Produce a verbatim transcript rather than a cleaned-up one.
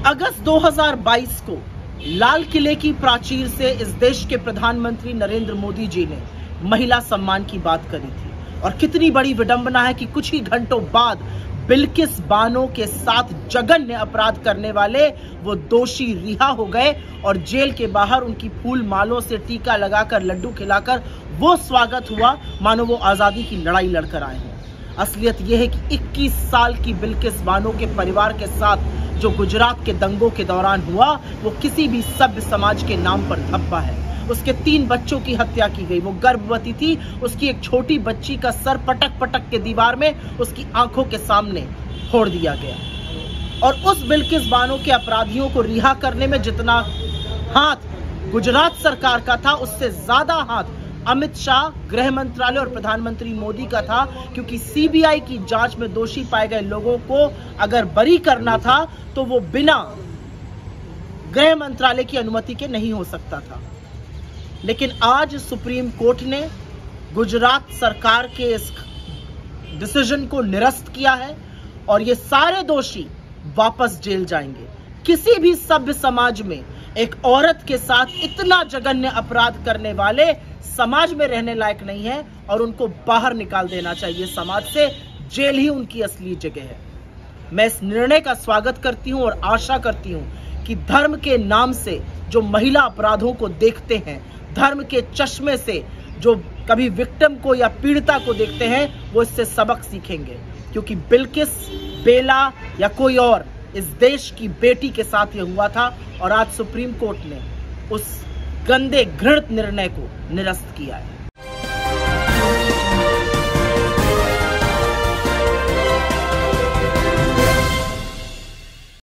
अगस्त दो हज़ार बाईस को लाल किले की प्राचीर से इस देश के प्रधानमंत्री नरेंद्र मोदी जी ने महिला सम्मान की बात करी थी। और कितनी बड़ी विडंबना है कि कुछ ही घंटों बाद बिल्किस बानो के साथ जघन्य अपराध करने वाले वो दोषी रिहा हो गए और जेल के बाहर उनकी फूल मालों से टीका लगाकर लड्डू खिलाकर वो स्वागत हुआ मानो वो आजादी की लड़ाई लड़कर आए हैं। असलियत यह है कि इक्कीस साल की बिल्किस बानो के परिवार के साथ जो गुजरात के दंगों के दौरान हुआ वो किसी भी सभ्य समाज के नाम पर धब्बा है। उसके तीन बच्चों की हत्या की गई, वो गर्भवती थी, उसकी एक छोटी बच्ची का सर पटक पटक के दीवार में उसकी आंखों के सामने फोड़ दिया गया। और उस बिल्किस बानो के अपराधियों को रिहा करने में जितना हाथ गुजरात सरकार का था उससे ज्यादा हाथ अमित शाह, गृह मंत्रालय और प्रधानमंत्री मोदी का था, क्योंकि सीबीआई की जांच में दोषी पाए गए लोगों को अगर बरी करना था तो वो बिना गृह मंत्रालय की अनुमति के नहीं हो सकता था। लेकिन आज सुप्रीम कोर्ट ने गुजरात सरकार के इस डिसीजन को निरस्त किया है और ये सारे दोषी वापस जेल जाएंगे। किसी भी सभ्य समाज में एक औरत के साथ इतना जघन्य अपराध करने वाले समाज में रहने लायक नहीं है और उनको बाहर निकाल देना चाहिए समाज से। जेल ही उनकी असली जगह है। मैं इस निर्णय का स्वागत करती हूं और आशा करती हूं कि धर्म के नाम से जो महिला अपराधों को देखते हैं, धर्म के चश्मे से जो कभी विक्टिम को या पीड़िता को देखते हैं, वो इससे सबक सीखेंगे। क्योंकि बिल्किस, बेला या कोई और इस देश की बेटी के साथ ये हुआ था और आज सुप्रीम कोर्ट ने उस गंदे घृणित निर्णय को निरस्त किया है।